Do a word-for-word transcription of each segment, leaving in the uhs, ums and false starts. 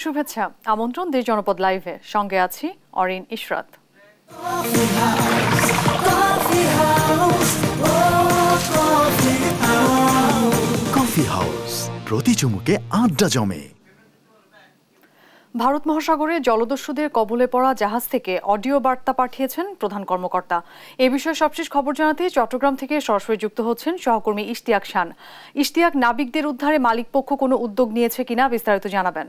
শুভেচ্ছা, আমন্ত্রণ দেশ জনপদ লাইভে। সঙ্গে আছি অরিন ইশরাত। কফি হাউস, প্রতি চুমুকে আড্ডা জমে। ভারত মহাসাগরে জলদস্যুদের কবলে পড়া জাহাজ থেকে অডিও বার্তা পাঠিয়েছেন প্রধান কর্মকর্তা। এ বিষয়ে সবশেষ খবর জানাতে চট্টগ্রাম থেকে সরাসরি যুক্ত হচ্ছেন সহকর্মী ইশতিয়াক খান। ইশতিয়াক, নাবিকদের উদ্ধারে মালিকপক্ষ কোনো উদ্যোগ নিয়েছে কিনা বিস্তারিত জানাবেন।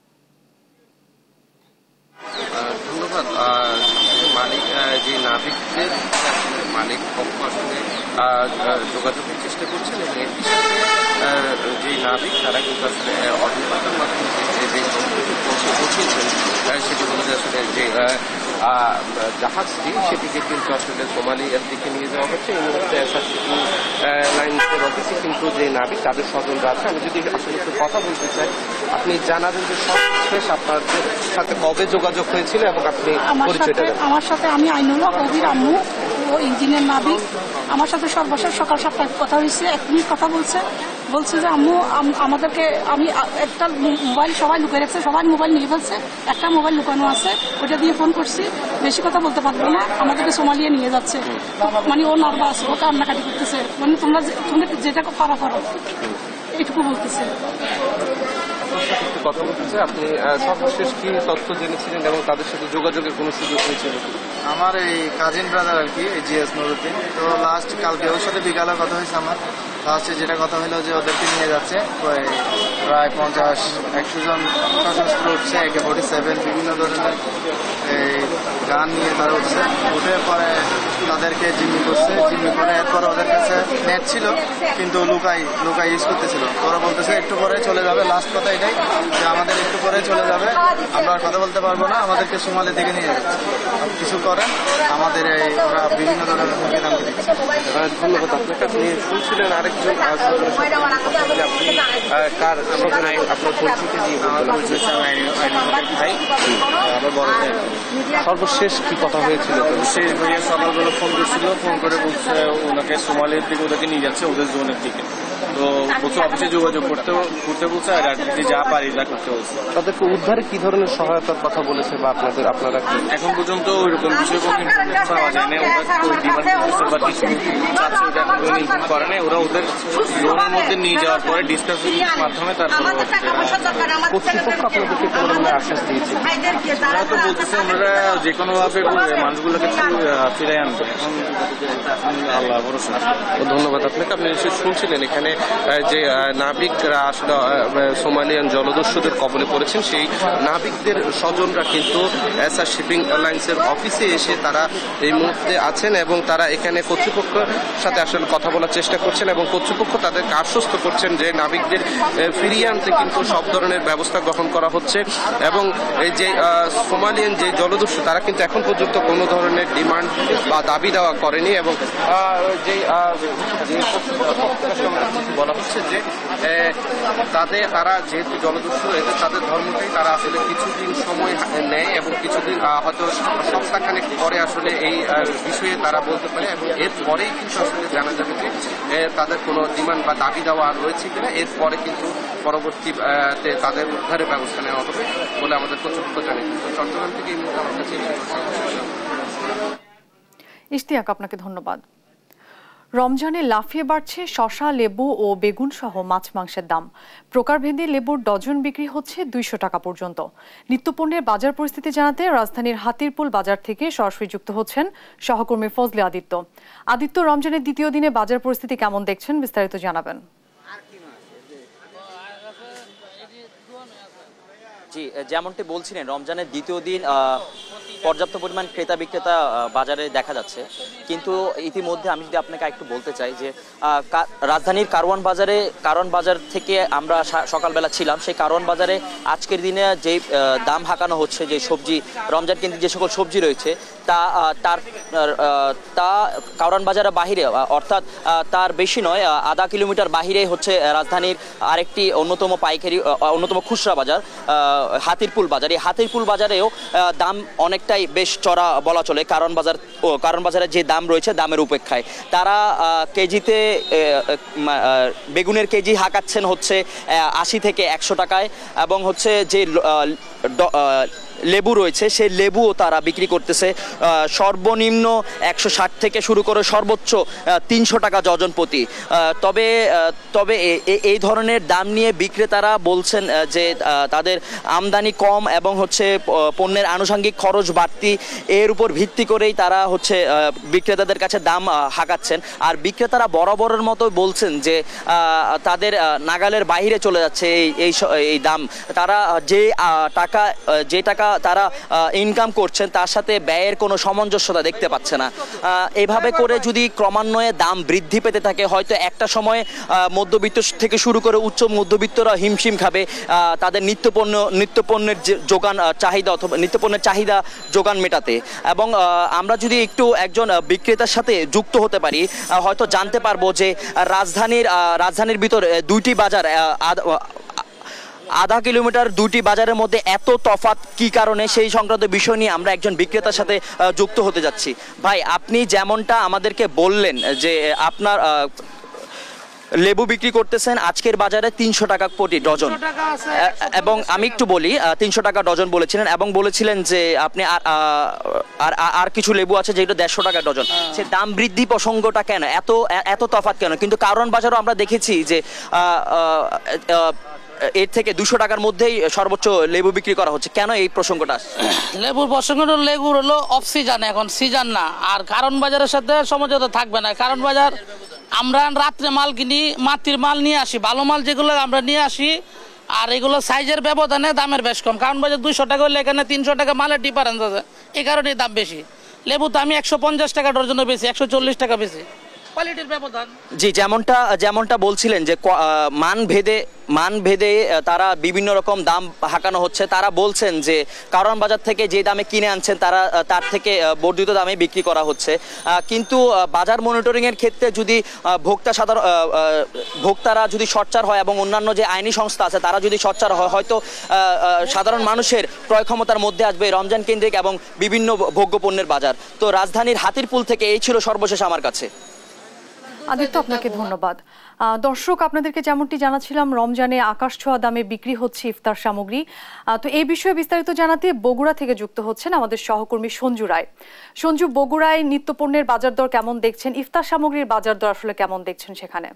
ধন্যবাদ। মালিক যে নাবিকদের মালিক পক্ষ আসলে যোগাযোগের চেষ্টা করছেন এবং এর সাথে যে নাবিক তারা কিন্তু আসলে অভিজ্ঞতার মাধ্যমে যে পৌঁছেছেন সেটি হল যে আসলে যে জাহাজটি সেটিকে কিন্তু আসলে সোমালিয়ার দিকে নিয়ে যাওয়া হচ্ছে। এই মুহূর্তে শিপিং লাইন্সের অফিসে কিন্তু যে নাবিক তাদের স্বজনরা আছে। আমি যদি আসলে একটু কথা বলতে চাই, আপনি জানাবেন যে সর্বশেষ আপনাদের সাথে কবে যোগাযোগ হয়েছিল এবং আপনি পরিচয়টা দেন। আমার সাথে আমি আইনুল্লাহ কবির আম্মু ও ইঞ্জিনিয়ার নাবিক, আমার সাথে সর্বশেষ সকাল সাতটায় কথা হয়েছে। এক মিনিট কথা বলছে বলছে যে আম্মু আমাদেরকে আমি একটা মোবাইল সবাই লুকিয়ে রাখছে, সবাই মোবাইল নিয়ে ফেলছে, একটা মোবাইল লুকানো আছে, ওটা দিয়ে ফোন করছি, বেশি কথা বলতে পারবো না, আমাদেরকে সোমালিয়া নিয়ে যাচ্ছে। মানে ও নার্ভাস, ও কান্নাকাটি করতেছে, মানে তোমরা তোমরা যেটা পারা করো এইটুকু বলতেছে। কথা বলতেছে, আপনি সর্বশেষ কি তথ্য জেনেছিলেন এবং তাদের সাথে যোগাযোগের কোনো সুযোগ হয়েছিল? আমার এই কাজিন ব্রাদার আর কি, জিএস নুরুদ্দিন, তো লাস্ট কালকে ওর সাথে বিকালে কথা হয়েছে। আমার লাস্টে যেটা কথা হলো যে ওদেরকে নিয়ে যাচ্ছে প্রায় পঞ্চাশ একশো জন সশস্ত্র উঠছে, একে ফোর্টি সেভেন বিভিন্ন ধরনের এই গান নিয়ে তারা উঠছে। উঠে পরে তাদেরকে জিম্মি করছে, জিম্মি করে এরপরে ওদের কাছে নেট ছিল কিন্তু লুকাই লুকাই ইউজ করতেছিল। ওরা বলতেছে একটু পরে চলে যাবে, লাস্ট কথা এটাই যে আমাদের একটু পরে চলে যাবে, আমরা আর কথা বলতে পারবো না, আমাদেরকে সোমালি থেকে নিয়ে যাচ্ছে। কিছু করেন আমাদের এই ওরা বিভিন্ন ধরনের হুমকি দামকে দিচ্ছে। ধন্যবাদ আপনাকে। আপনি শুনছিলেন আরেকজন কার আপনার পরিচিতি দিয়ে ভাই সর্বশেষ কি কথা হয়েছিল? শেষ ভাইয়া সকালবেলা ফোন করছিল, ফোন করে বলছে ওনাকে সোমালিয়ার দিকে ওদেরকে নিয়ে যাচ্ছে, ওদের জোনের দিকে। তো বলছে অফিসে যোগাযোগ করতে করতে বলছে, আর রাজনীতি যা পারি যা করতে বলছে। তাদেরকে উদ্ধারে কি ধরনের সহায়তার কথা বলেছে বা আপনাদের আপনারা এখন পর্যন্ত ওইরকম বিষয়ে কোনো ইনফরমেশন পাওয়া যায় না। ওরা ডিমান্ড করছে বা কিছু চাচ্ছে, ওটা এখন কোনো ইনফর্ম করে নাই। ওরা ওদের জোনের মধ্যে নিয়ে যাওয়ার পরে ডিসকাশনের মাধ্যমে তারপর কর্তৃপক্ষ আপনাদেরকে কোনো ধরনের আশ্বাস দিয়েছে? ওরা তো বলতেছে ওনারা যে কোনোভাবে মানুষগুলোকে ফিরাই আনবে। এখন আল্লাহ ভরসা। ধন্যবাদ আপনাকে। আপনি নিশ্চয়ই শুনছিলেন এখানে যে নাবিকরা আসলে সোমালিয়ান জলদস্যুদের কবলে পড়েছেন, সেই নাবিকদের স্বজনরা কিন্তু এসআর শিপিং লাইন্সের অফিসে এসে তারা এই মুহূর্তে আছেন এবং তারা এখানে কর্তৃপক্ষের সাথে আসলে কথা বলার চেষ্টা করছেন এবং কর্তৃপক্ষ তাদেরকে আশ্বস্ত করছেন যে নাবিকদের ফিরিয়ে আনতে কিন্তু সব ধরনের ব্যবস্থা গ্রহণ করা হচ্ছে এবং এই যে সোমালিয়ান যে জলদস্যু তারা কিন্তু এখন পর্যন্ত কোনো ধরনের ডিমান্ড বা দাবি দেওয়া করেনি এবং যে বলা হচ্ছে যে তাদের তারা যেহেতু জলদস্যু রয়েছে তাদের ধর্মটাই তারা আসলে কিছুদিন সময় নেয় এবং কিছুদিন হয়তো সপ্তাহখানেক পরে আসলে এই বিষয়ে তারা বলতে পারে এবং এরপরেই কিন্তু আসলে জানা যাবে যে তাদের কোনো ডিমান্ড বা দাবি দেওয়া রয়েছে কিনা। এরপরে কিন্তু পরবর্তীতে তাদের উদ্ধারের ব্যবস্থা নেওয়া হবে বলে আমাদের কর্তৃপক্ষ জানিয়েছে। চট্টগ্রাম থেকে এই মুহূর্তে আমার কাছে ইশতিয়াক, আপনাকে ধন্যবাদ। রমজানে লাফিয়ে বাড়ছে শসা, লেবু ও বেগুন সহ মাছ মাংসের দাম। প্রকারভেদে লেবুর ডজন বিক্রি হচ্ছে দুইশো টাকা পর্যন্ত। নিত্যপণ্যের বাজার পরিস্থিতি জানাতে রাজধানীর হাতিরপুল বাজার থেকে সরাসরি যুক্ত হচ্ছেন সহকর্মী ফজলে আদিত্য। আদিত্য, রমজানের দ্বিতীয় দিনে বাজার পরিস্থিতি কেমন দেখছেন, বিস্তারিত জানাবেন। জি, যেমনটি বলছিলেন, রমজানের দ্বিতীয় দিন পর্যাপ্ত পরিমাণ ক্রেতা বিক্রেতা বাজারে দেখা যাচ্ছে, কিন্তু ইতিমধ্যে আমি যদি আপনাকে একটু বলতে চাই যে রাজধানীর কারওয়ান বাজারে কারওয়ান বাজার থেকে আমরা সকালবেলা ছিলাম, সেই কারওয়ান বাজারে আজকের দিনে যে দাম হাঁকানো হচ্ছে, যে সবজি রমজান কেন্দ্রিক যে সকল সবজি রয়েছে তা তার তা কারওয়ান বাজারের বাহিরে, অর্থাৎ তার বেশি নয়, আধা কিলোমিটার বাহিরে হচ্ছে রাজধানীর আরেকটি অন্যতম পাইকারি অন্যতম খুচরা বাজার হাতিরপুল বাজার। এই হাতিরপুল বাজারেও দাম অনেকটা অনেকটাই বেশ চড়া বলা চলে, কারণ বাজার ও কারণ বাজারের যে দাম রয়েছে দামের উপেক্ষায় তারা কেজিতে বেগুনের কেজি হাঁকাচ্ছেন হচ্ছে আশি থেকে একশো টাকায়, এবং হচ্ছে যে লেবু রয়েছে সেই লেবুও তারা বিক্রি করতেছে সর্বনিম্ন একশো ষাট থেকে শুরু করে সর্বোচ্চ তিনশো টাকা ডজন প্রতি। তবে তবে এই ধরনের দাম নিয়ে বিক্রেতারা বলছেন যে তাদের আমদানি কম এবং হচ্ছে পণ্যের আনুষঙ্গিক খরচ বাড়তি, এর উপর ভিত্তি করেই তারা হচ্ছে বিক্রেতাদের কাছে দাম হাঁকাচ্ছেন। আর বিক্রেতারা বরাবরের মতো বলছেন যে তাদের নাগালের বাইরে চলে যাচ্ছে এই এই দাম। তারা যে টাকা যে টাকা তারা ইনকাম করছেন তার সাথে ব্যয়ের কোনো সামঞ্জস্যতা দেখতে পাচ্ছে না। এভাবে করে যদি ক্রমান্বয়ে দাম বৃদ্ধি পেতে থাকে হয়তো একটা সময় মধ্যবিত্ত থেকে শুরু করে উচ্চ মধ্যবিত্তরা হিমশিম খাবে তাদের নিত্যপণ্য নিত্যপণ্যের যোগান চাহিদা অথবা নিত্যপণ্যের চাহিদা যোগান মেটাতে। এবং আমরা যদি একটু একজন বিক্রেতার সাথে যুক্ত হতে পারি হয়তো জানতে পারবো যে রাজধানীর রাজধানীর ভিতর দুইটি বাজার আধা কিলোমিটার দুটি বাজারের মধ্যে এত তফাৎ কি কারণে, সেই সংক্রান্ত বিষয় নিয়ে আমরা একজন বিক্রেতার সাথে যুক্ত হতে যাচ্ছি। ভাই, আপনি যেমনটা আমাদেরকে বললেন যে আপনার লেবু বিক্রি করতেছেন আজকের বাজারে তিনশো টাকা প্রতি ডজন, এবং আমি একটু বলি তিনশো টাকা ডজন বলেছিলেন এবং বলেছিলেন যে আপনি আর আর কিছু লেবু আছে যেটা দেড়শো টাকা ডজন। সে দাম বৃদ্ধি প্রসঙ্গটা কেন, এত এত তফাৎ কেন? কিন্তু কারণ বাজারও আমরা দেখেছি যে এর থেকে দুশো টাকার মধ্যেই সর্বোচ্চ লেবু বিক্রি করা হচ্ছে, কেন এই প্রসঙ্গটা? লেবুর প্রসঙ্গটা লেবুর হলো অফ সিজন, এখন সিজন না। আর কারণ বাজারের সাথে সমঝোতা থাকবে না। কারণ বাজার আমরা রাত্রে মাল কিনি, মাটির মাল নিয়ে আসি, ভালো মাল যেগুলো আমরা নিয়ে আসি, আর এগুলো সাইজের ব্যবধানে দামের বেশ কম। কারণ বাজার দুইশো টাকা হলে এখানে তিনশো টাকা মালের ডিফারেন্স আছে, এই কারণে দাম বেশি। লেবু তো আমি একশো পঞ্চাশ টাকা ডজনে বেশি, একশো চল্লিশ টাকা বেশি, কোয়ালিটির ব্যবধান। জি, যেমনটা যেমনটা বলছিলেন যে মান ভেদে মান ভেদে তারা বিভিন্ন রকম দাম হাঁকানো হচ্ছে। তারা বলছেন যে কারণ বাজার থেকে যে দামে কিনে আনছেন তারা তার থেকে বর্ধিত দামে বিক্রি করা হচ্ছে। কিন্তু বাজার মনিটরিংয়ের ক্ষেত্রে যদি ভোক্তা সাধারণ ভোক্তারা যদি সোচ্চার হয় এবং অন্যান্য যে আইনি সংস্থা আছে তারা যদি সোচ্চার হয় হয়তো সাধারণ মানুষের ক্রয় ক্ষমতার মধ্যে আসবে রমজান কেন্দ্রিক এবং বিভিন্ন ভোগ্যপণ্যের বাজার। তো রাজধানীর হাতিরপুল থেকে এই ছিল সর্বশেষ আমার কাছে। আদিত্য, আপনাকে ধন্যবাদ। দর্শক, আপনাদেরকে যেমনটি জানাচ্ছিলাম রমজানে আকাশ ছোঁয়া দামে বিক্রি হচ্ছে ইফতার সামগ্রী। তো এই বিষয়ে বিস্তারিত জানাতে বগুড়া থেকে যুক্ত হচ্ছেন আমাদের সহকর্মী সঞ্জু রায়। সঞ্জু, বগুড়ায় নিত্যপণ্যের বাজার দর কেমন দেখছেন, ইফতার সামগ্রীর বাজার দর আসলে কেমন দেখছেন সেখানে?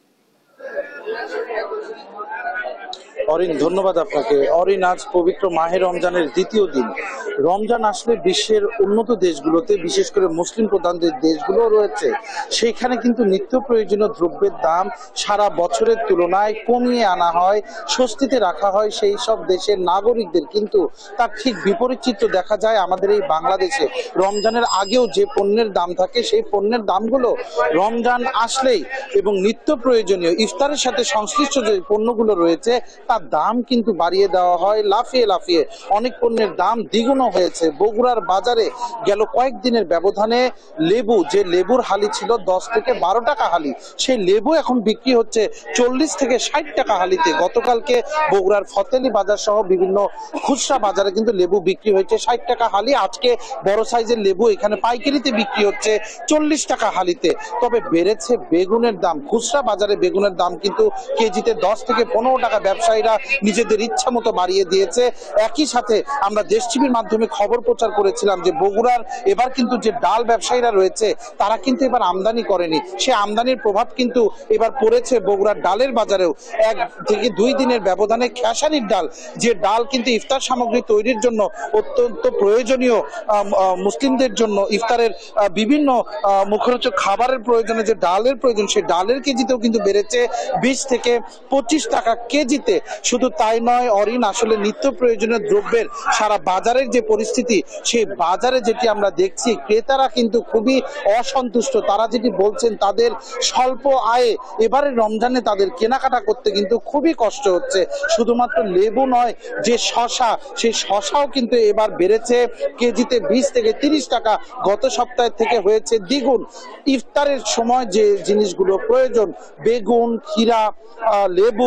অরিন, ধন্যবাদ আপনাকে। অরিন, আজ পবিত্র মাহে রমজানের দ্বিতীয় দিন। রমজান আসলে বিশ্বের উন্নত দেশগুলোতে, বিশেষ করে মুসলিম প্রধান যে দেশগুলো রয়েছে সেখানে কিন্তু নিত্য প্রয়োজনীয় দ্রব্যের দাম সারা বছরের তুলনায় কমিয়ে আনা হয়, স্বস্তিতে রাখা হয় সেই সব দেশের নাগরিকদের। কিন্তু তার ঠিক বিপরীত চিত্র দেখা যায় আমাদের এই বাংলাদেশে। রমজানের আগেও যে পণ্যের দাম থাকে সেই পণ্যের দামগুলো রমজান আসলেই এবং নিত্য প্রয়োজনীয় ইফতারের সাথে সংশ্লিষ্ট যে পণ্যগুলো রয়েছে তার দাম কিন্তু বাড়িয়ে দেওয়া হয় লাফিয়ে লাফিয়ে। অনেক পণ্যের দাম দ্বিগুণ হয়েছে। বগুড়ার বাজারে গেল কয়েকদিনের ব্যবধানে লেবু, যে লেবুর হালি ছিল দশ থেকে বারো টাকা হালি, সেই লেবু এখন বিক্রি হচ্ছে চল্লিশ থেকে ষাট টাকা হালিতে। গতকালকে বগুড়ার ফতেলি বাজার সহ বিভিন্ন খুচরা বাজারে কিন্তু লেবু বিক্রি হয়েছে ষাট টাকা হালি। আজকে বড় সাইজের লেবু এখানে পাইকারিতে বিক্রি হচ্ছে চল্লিশ টাকা হালিতে। তবে বেড়েছে বেগুনের দাম। খুচরা বাজারে বেগুনের দাম কিন্তু কেজিতে দশ থেকে পনেরো টাকা ব্যবসায়ীরা নিজেদের ইচ্ছা মতো বাড়িয়ে দিয়েছে। একই সাথে আমরা দেশ টিভির মাধ্যমে খবর প্রচার করেছিলাম যে বগুড়ার এবার কিন্তু যে ডাল ব্যবসায়ীরা রয়েছে তারা কিন্তু এবার আমদানি করেনি, সে আমদানির প্রভাব কিন্তু এবার পড়েছে বগুড়ার ডালের বাজারেও। এক থেকে দুই দিনের ব্যবধানে খেসারির ডাল, যে ডাল কিন্তু ইফতার সামগ্রী তৈরির জন্য অত্যন্ত প্রয়োজনীয়, মুসলিমদের জন্য ইফতারের বিভিন্ন মুখরোচক খাবারের প্রয়োজনে যে ডালের প্রয়োজন, সেই ডালের কেজিতেও কিন্তু বেড়েছে বিশ থেকে পঁচিশ টাকা কেজিতে। শুধু তাই নয় অরিন, আসলে নিত্য প্রয়োজনীয় দ্রব্যের সারা বাজারের যে পরিস্থিতি, সেই বাজারে যেটি আমরা দেখছি ক্রেতারা কিন্তু খুবই অসন্তুষ্ট। তারা যেটি বলছেন তাদের স্বল্প আয়ে এবারে রমজানে তাদের কেনাকাটা করতে কিন্তু খুবই কষ্ট হচ্ছে। শুধুমাত্র লেবু নয়, যে শশা, সেই শশাও কিন্তু এবার বেড়েছে কেজিতে বিশ থেকে তিরিশ টাকা, গত সপ্তাহের থেকে হয়েছে দ্বিগুণ। ইফতারের সময় যে জিনিসগুলো প্রয়োজন, বেগুন, ক্ষীরা, লেবু,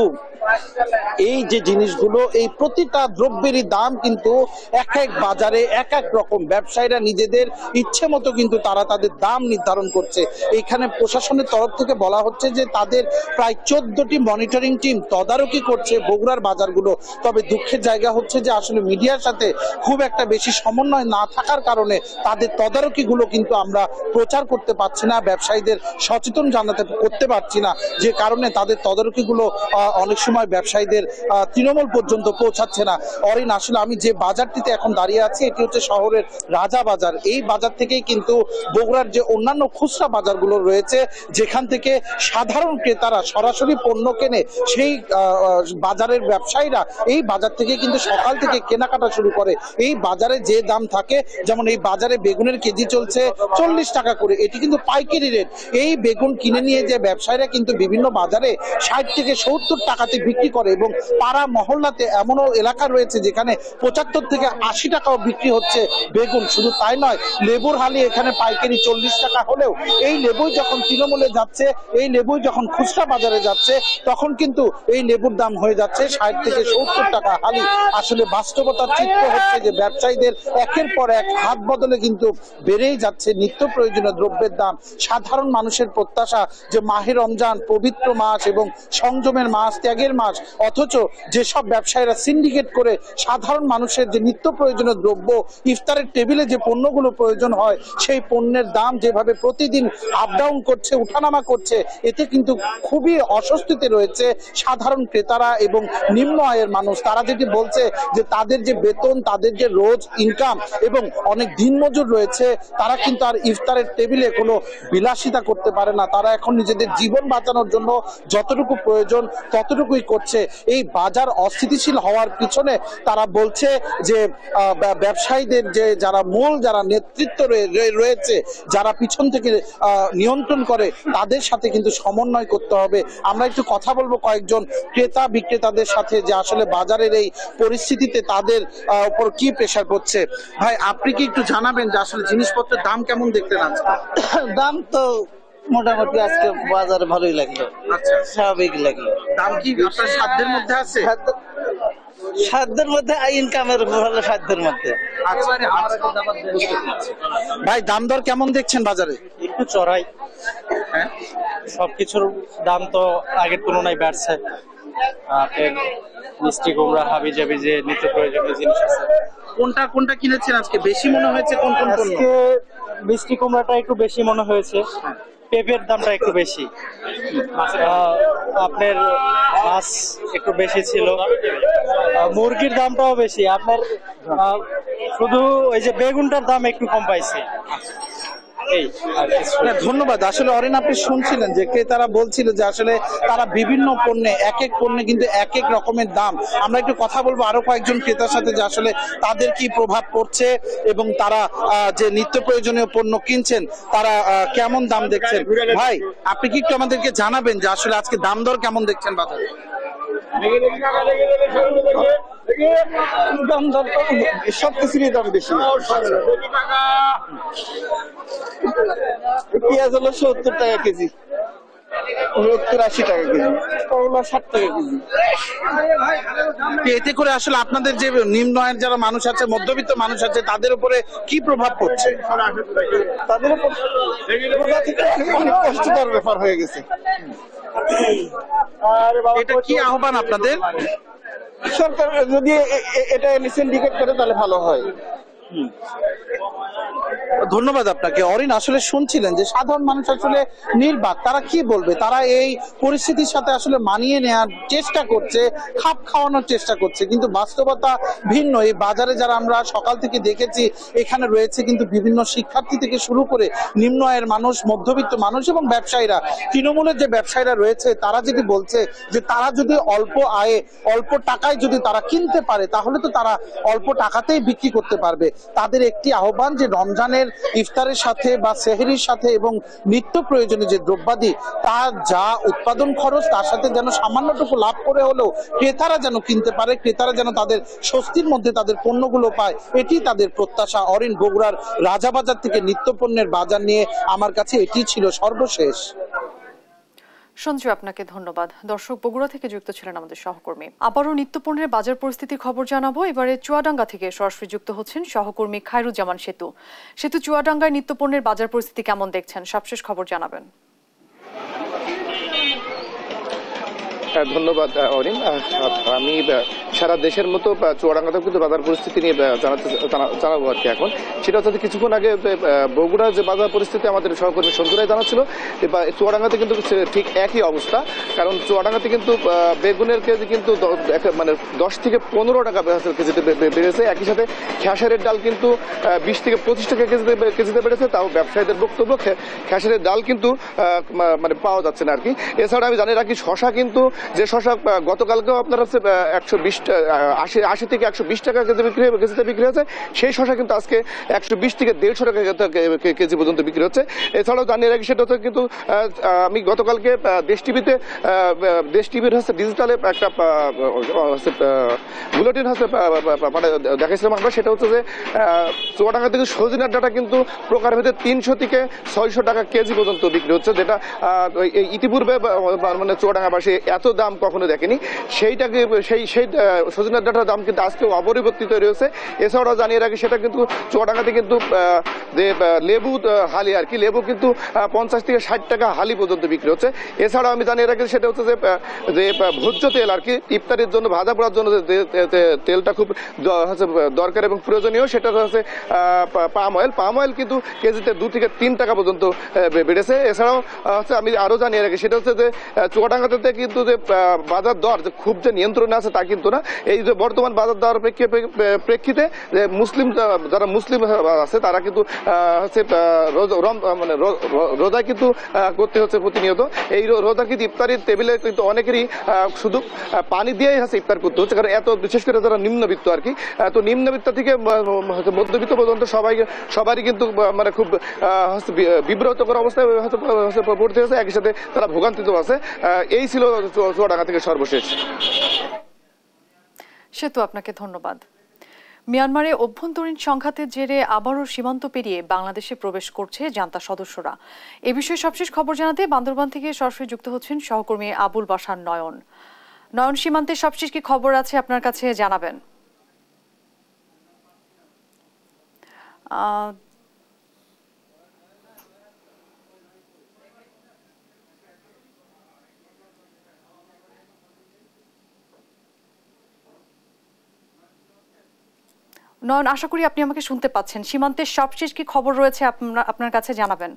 এই যে জিনিসগুলো, এই প্রতিটা দ্রব্যেরই দাম কিন্তু এক এক বাজারে এক এক রকম। ব্যবসায়ীরা নিজেদের ইচ্ছে মতো কিন্তু তারা তাদের দাম নির্ধারণ করছে। এখানে প্রশাসনের তরফ থেকে বলা হচ্ছে যে তাদের প্রায় চোদ্দটি মনিটরিং টিম তদারকি করছে বগুড়ার বাজারগুলো। তবে দুঃখের জায়গা হচ্ছে যে আসলে মিডিয়ার সাথে খুব একটা বেশি সমন্বয় না থাকার কারণে তাদের তদারকিগুলো কিন্তু আমরা প্রচার করতে পারছি না, ব্যবসায়ীদের সচেতন জানাতে করতে পারছি না, যে কারণে তাদের তদারকিগুলো অনেক সময় ব্যবসায়ীদের তৃণমূল পর্যন্ত পৌঁছাচ্ছে না। অরিন, আসলে আমি যে বাজারটিতে এখন দাঁড়িয়ে আছি এটি হচ্ছে শহরের রাজা বাজার। এই বাজার থেকেই কিন্তু বগুড়ার যে অন্যান্য খুচরা বাজারগুলো রয়েছে, যেখান থেকে সাধারণ ক্রেতারা সরাসরি পণ্য কেনে, সেই বাজারের ব্যবসায়ীরা এই বাজার থেকে কিন্তু সকাল থেকে কেনাকাটা শুরু করে। এই বাজারে যে দাম থাকে, যেমন এই বাজারে বেগুনের কেজি চলছে চল্লিশ টাকা করে, এটি কিন্তু পাইকারি রেট। এই বেগুন কিনে নিয়ে যে ব্যবসায়ীরা কিন্তু বিভিন্ন বাজারে ষাট থেকে সত্তর টাকাতে বিক্রি করে, এবং পাড়া মহল্লাতে এমনও এলাকা রয়েছে যেখানে পঁচাত্তর থেকে আশি টাকাও বিক্রি হচ্ছে বেগুন। শুধু তাই নয়, লেবুর হালি এখানে পাইকারি চল্লিশ টাকা হলেও এই লেবুই যখন তৃণমূলে যাচ্ছে, এই লেবুই যখন খুচরা বাজারে যাচ্ছে, তখন কিন্তু এই লেবুর দাম হয়ে যাচ্ছে ষাট থেকে সত্তর টাকা হালি। আসলে বাস্তবতার চিত্র হচ্ছে যে ব্যবসায়ীদের একের পর এক হাত বদলে কিন্তু বেড়েই যাচ্ছে নিত্য প্রয়োজনীয় দ্রব্যের দাম। সাধারণ মানুষের প্রত্যাশা যে মাহে রমজান পবিত্র মাস এবং সংযমের মাস, ত্যাগের মাস, অথচ যেসব ব্যবসায়ীরা সিন্ডিকেট করে সাধারণ মানুষের যে নিত্য প্রয়োজনীয় দ্রব্য, ইফতারের টেবিলে যে পণ্যগুলো প্রয়োজন হয়, সেই পণ্যের দাম যেভাবে প্রতিদিন আপ ডাউন করছে, উঠানামা করছে, এতে কিন্তু খুবই অস্বস্তিতে রয়েছে সাধারণ ক্রেতারা এবং নিম্ন আয়ের মানুষ। তারা যেটি বলছে যে তাদের যে বেতন, তাদের যে রোজ ইনকাম এবং অনেক দিনমজুর রয়েছে, তারা কিন্তু আর ইফতারের টেবিলে কোনো বিলাসিতা করতে পারে না। তারা এখন নিজেদের জীবন বাঁচানোর জন্য যতটুকু প্রয়োজন ততটুকুই করছে। এই বাজার অস্থিতিশীল হওয়ার পিছনে তারা বলছে যে ব্যবসায়ীদের যে যারা মূল যারা নেতৃত্ব রয়েছে, যারা পিছন থেকে নিয়ন্ত্রণ করে, তাদের সাথে কিন্তু সমন্বয় করতে হবে। আমরা একটু কথা বলবো কয়েকজন ক্রেতা বিক্রেতাদের সাথে যে আসলে বাজারের এই পরিস্থিতিতে তাদের উপর কি প্রেসার পড়ছে। ভাই, আপনি কি একটু জানাবেন যে আসলে জিনিসপত্রের দাম কেমন দেখতে লাগছে? দাম তো মোটামুটি আজকে বাজারে ভালোই লাগলো। আচ্ছা, স্বাভাবিক লাগলো। দাম কি আপনার সাধ্যের মধ্যে আছে? সাধ্যের মধ্যে, ইনকামের ভালো সাধ্যের মধ্যে। ভাই, দাম দর কেমন দেখছেন বাজারে? একটু চড়াই, সবকিছুর দাম তো আগের তুলনায় বাড়ছে। আপেল, মিষ্টি কুমড়া, হাবি জাবি যে নিত্য প্রয়োজনীয় জিনিস আছে। কোনটা কোনটা কিনেছেন আজকে বেশি মনে হয়েছে? কোন কোন আজকে মিষ্টি কুমড়াটা একটু বেশি মনে হয়েছে, পেঁপের দামটা একটু বেশি, আপনার মাছ একটু বেশি ছিল, মুরগির দামটাও বেশি। আপনার শুধু ওই যে বেগুনটার দাম একটু কম পাইছে। ধন্যবাদ। আসলে অরিন, আপনি শুনছিলেন যে ক্রেতারা বলছিল যে আসলে তারা বিভিন্ন পণ্যে এক এক পণ্যে কিন্তু এক এক রকমের দাম। আমরা একটু কথা বলবো আরো কয়েকজন ক্রেতার সাথে যে আসলে তাদের কি প্রভাব পড়ছে এবং তারা যে নিত্য প্রয়োজনীয় পণ্য কিনছেন তারা কেমন দাম দেখছেন। ভাই, আপনি কি একটু আমাদেরকে জানাবেন যে আসলে আজকে দাম দর কেমন দেখছেন বাজারে? দাম দর সব কিছুরই দাম বেশি। পেঁয়াজ হলো সত্তর টাকা কেজি, সত্তর আশি টাকা কেজি, করলা ষাট টাকা কেজি। এতে করে আসলে আপনাদের যে নিম্ন আয়ের যারা মানুষ আছে, মধ্যবিত্ত মানুষ আছে, তাদের উপরে কি প্রভাব পড়ছে? তাদের উপর অনেক কষ্টকর ব্যাপার হয়ে গেছে। এটা কি আহ্বান আপনাদের? সরকার যদি এটা সিন্ডিকেট করে তাহলে ভালো হয়। ধন্যবাদ আপনাকে। অরিন, আসলে শুনছিলেন যে সাধারণ মানুষ আসলে নির্বাক, তারা কি বলবে, তারা এই পরিস্থিতির সাথে আসলে মানিয়ে নেওয়ার চেষ্টা করছে, খাপ খাওয়ানোর চেষ্টা করছে, কিন্তু বাস্তবতা ভিন্ন। এই বাজারে যারা আমরা সকাল থেকে দেখেছি, এখানে রয়েছে কিন্তু বিভিন্ন শিক্ষার্থী থেকে শুরু করে নিম্ন আয়ের মানুষ, মধ্যবিত্ত মানুষ এবং ব্যবসায়ীরা। তৃণমূলের যে ব্যবসায়ীরা রয়েছে তারা যদি বলছে যে তারা যদি অল্প আয়ে অল্প টাকায় যদি তারা কিনতে পারে, তাহলে তো তারা অল্প টাকাতেই বিক্রি করতে পারবে। তাদের একটি আহ্বান যে রমজানের ইফতারের সাথে বা সেহরির সাথে এবং নিত্য প্রয়োজনীয় যে দ্রব্যাদি তার যা উৎপাদন খরচ, তার সাথে যেন সামান্যটুকু লাভ করে হলেও ক্রেতারা যেন কিনতে পারে, ক্রেতারা যেন তাদের স্বস্তির মধ্যে তাদের পণ্যগুলো পায়, এটি তাদের প্রত্যাশা। অরিন, বগুড়ার রাজাবাজার থেকে নিত্য পণ্যের বাজার নিয়ে আমার কাছে এটি ছিল সর্বশেষ। সঞ্জু, আপনাকে ধন্যবাদ। দর্শক, বগুড়া থেকে যুক্ত ছিলেন আমাদের সহকর্মী। আবারও নিত্যপণ্যের বাজার পরিস্থিতির খবর জানাবো। এবারে চুয়াডাঙ্গা থেকে সরাসরি যুক্ত হচ্ছেন সহকর্মী খায়রুজ্জামান সেতু। সেতু, চুয়াডাঙ্গায় নিত্যপণ্যের বাজার পরিস্থিতি কেমন দেখছেন? সবশেষ খবর জানাবেন। ধন্যবাদ অরিন। আমি সারা দেশের মতো চুয়াডাঙ্গাতেও কিন্তু বাজার পরিস্থিতি নিয়ে জানাতে জানাবো আর কি। এখন সেটা হচ্ছে কিছুক্ষণ আগে বগুড়ার যে বাজার পরিস্থিতি আমাদের সহকর্মী সঞ্জুরাই জানাচ্ছিল, চুয়াডাঙ্গাতে কিন্তু ঠিক একই অবস্থা। কারণ চুয়াডাঙ্গাতে কিন্তু বেগুনের কেজি কিন্তু মানে দশ থেকে পনেরো টাকা কেজিতে বেড়েছে। একই সাথে খেসারের ডাল কিন্তু বিশ থেকে পঁচিশ টাকা কেজিতে কেজিতে বেড়েছে। তাও ব্যবসায়ীদের বক্তব্য খেসারের ডাল কিন্তু মানে পাওয়া যাচ্ছে না আর কি। এছাড়া আমি জানি রাখি শশা কিন্তু, যে শশা গতকালকেও আপনার হচ্ছে একশো বিশ আশি আশি থেকে একশো বিশ টাকা কেজি বিক্রি কেজিতে বিক্রি হয়েছে, সেই শশা কিন্তু আজকে একশো বিশ থেকে দেড়শো টাকা কেজি পর্যন্ত বিক্রি হচ্ছে। এছাড়াও জানিয়ে রাখি সেটা হচ্ছে কিন্তু আমি গতকালকে দেশ টিভিতে দেশ টিভির হচ্ছে ডিজিটালে একটা হচ্ছে বুলেটিন হচ্ছে মানে দেখাইছিলাম আমরা। সেটা হচ্ছে যে চুয়াডাঙ্গা থেকে সজিনার ডাটা কিন্তু প্রকারভেদে তিনশো থেকে ছয়শো টাকা কেজি পর্যন্ত বিক্রি হচ্ছে, যেটা ইতিপূর্বে মানে চুয়াডাঙ্গাবাসী এত দাম কখনো দেখেনি। সেইটাকে সেই সেই সজনের ডাটার দাম কিন্তু আজকে অপরিবর্তিত রয়েছে। এছাড়াও জানিয়ে রাখি সেটা কিন্তু চুয়াডাঙ্গাতে কিন্তু যে লেবু হালি আর কি, লেবু কিন্তু পঞ্চাশ থেকে ষাট টাকা হালি পর্যন্ত বিক্রি হচ্ছে। এছাড়াও আমি জানিয়ে রাখি সেটা হচ্ছে যে যে ভোজ্য তেল আর কি, ইফতারির জন্য ভাজা পোড়ার জন্য যে তেলটা খুব হচ্ছে দরকার এবং প্রয়োজনীয়, সেটা হচ্ছে পাম অয়েল। পাম অয়েল কিন্তু কেজিতে দু থেকে তিন টাকা পর্যন্ত বেড়েছে। এছাড়াও হচ্ছে আমি আরও জানিয়ে রাখি সেটা হচ্ছে যে চুয়াডাঙ্গাতে কিন্তু যে বাজার দর যে খুব যে নিয়ন্ত্রণে আছে তা কিন্তু না। এই যে বর্তমান বাজার দর প্রেক্ষিতে যে মুসলিম যারা মুসলিম আছে তারা কিন্তু হচ্ছে মানে রোজা কিন্তু করতে হচ্ছে প্রতিনিয়ত। এই রোজা কিন্তু ইফতারির টেবিলে কিন্তু অনেকেরই শুধু পানি দিয়েই হচ্ছে ইফতার করতে হচ্ছে, কারণ এত বিশেষ করে যারা নিম্নবিত্ত আর কি। তো নিম্নবিত্ত থেকে মধ্যবিত্ত পর্যন্ত সবাই সবারই কিন্তু মানে খুব বিব্রতকর অবস্থায় পড়তে হচ্ছে, একই সাথে তারা ভোগান্তিতেও আছে। এই ছিল চুয়াডাঙ্গা থেকে সর্বশেষ। সেতু, আপনাকে ধন্যবাদ। মিয়ানমারে অভ্যন্তরীণ সংঘাতের জেরে আবারও সীমান্ত পেরিয়ে বাংলাদেশে প্রবেশ করছে জান্তা সদস্যরা। এ বিষয়ে সবশেষ খবর জানাতে বান্দরবান থেকে সরাসরি যুক্ত হচ্ছেন সহকর্মী আবুল বাশার নয়ন। নয়ন, সীমান্তের সবশেষ কি খবর আছে আপনার কাছে জানাবেন? আহ নয়ন, আশা করি আপনি আমাকে শুনতে পাচ্ছেন। সীমান্তের সবশেষ কি খবর রয়েছে আপনার কাছে জানাবেন?